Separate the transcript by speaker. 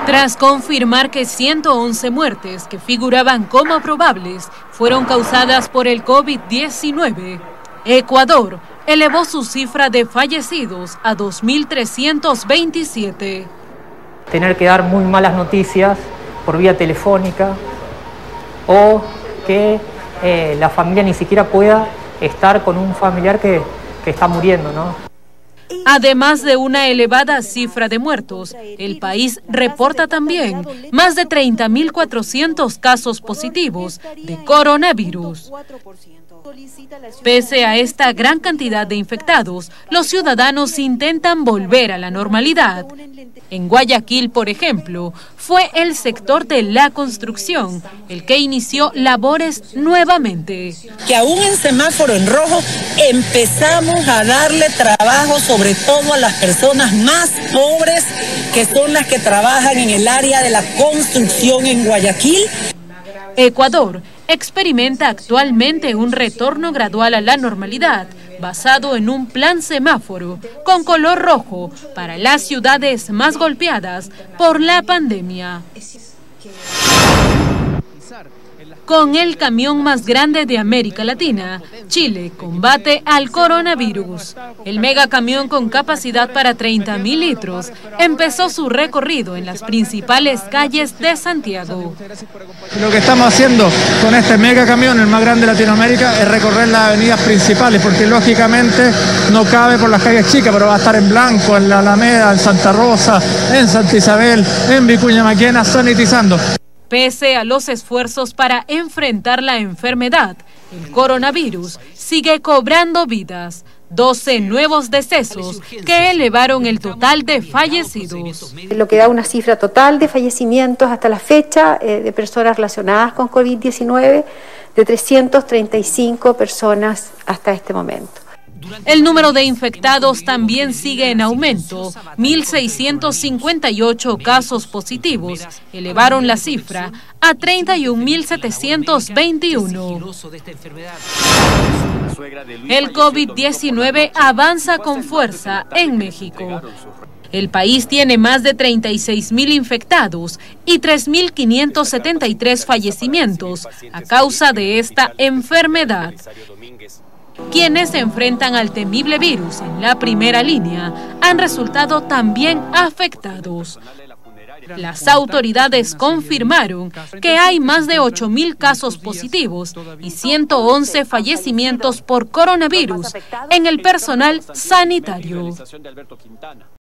Speaker 1: Tras confirmar que 111 muertes que figuraban como probables fueron causadas por el COVID-19, Ecuador elevó su cifra de fallecidos a 2.327.
Speaker 2: Tener que dar muy malas noticias por vía telefónica o que la familia ni siquiera pueda estar con un familiar que está muriendo, ¿no?
Speaker 1: Además de una elevada cifra de muertos, el país reporta también más de 30.400 casos positivos de coronavirus. Pese a esta gran cantidad de infectados, los ciudadanos intentan volver a la normalidad. En Guayaquil, por ejemplo, fue el sector de la construcción el que inició labores nuevamente.
Speaker 3: Que aún en semáforo en rojo empezamos a darle trabajo sobre todo a las personas más pobres, que son las que trabajan en el área de la construcción en Guayaquil.
Speaker 1: Ecuador experimenta actualmente un retorno gradual a la normalidad basado en un plan semáforo con color rojo para las ciudades más golpeadas por la pandemia. Con el camión más grande de América Latina, Chile combate al coronavirus. El megacamión con capacidad para 30.000 litros empezó su recorrido en las principales calles de Santiago.
Speaker 4: Lo que estamos haciendo con este megacamión, el más grande de Latinoamérica, es recorrer las avenidas principales, porque lógicamente no cabe por las calles chicas, pero va a estar en Blanco, en la Alameda, en Santa Rosa, en Santa Isabel, en Vicuña Maquena, sanitizando.
Speaker 1: Pese a los esfuerzos para enfrentar la enfermedad, el coronavirus sigue cobrando vidas. 12 nuevos decesos que elevaron el total de fallecidos.
Speaker 5: Lo que da una cifra total de fallecimientos hasta la fecha de personas relacionadas con COVID-19 de 335 personas hasta este momento.
Speaker 1: El número de infectados también sigue en aumento. 1.658 casos positivos elevaron la cifra a 31.721. El COVID-19 avanza con fuerza en México. El país tiene más de 36.000 infectados y 3.573 fallecimientos a causa de esta enfermedad. Quienes se enfrentan al temible virus en la primera línea han resultado también afectados. Las autoridades confirmaron que hay más de 8.000 casos positivos y 111 fallecimientos por coronavirus en el personal sanitario.